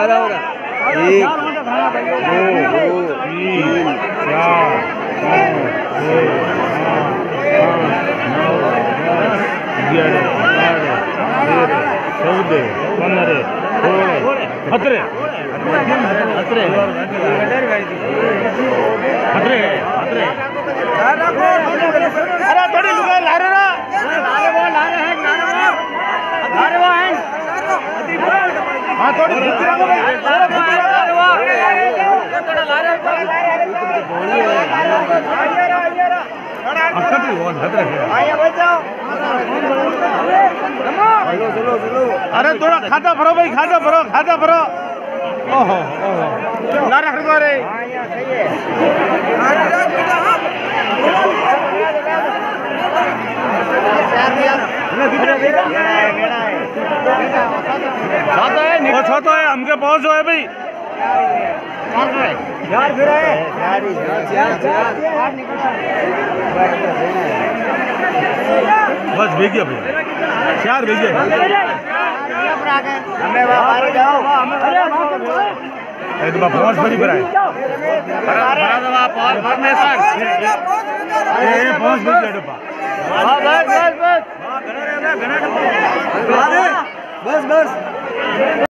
ज्यादा हो रहा। 1 2 3 4 5 6 7 8 9 10 11 अरे थोड़ी लुगाई ला रहे ना हाँ थोड़ी अरे थोड़ा खाता भरो भाई, खाता भरो। ओहो ना रख दो रे। तो है हमके पहुंच है भाई। बस भेजिए भाई, 4 भेजिए। पहुंच बड़ी बड़ा है। पहुंच बस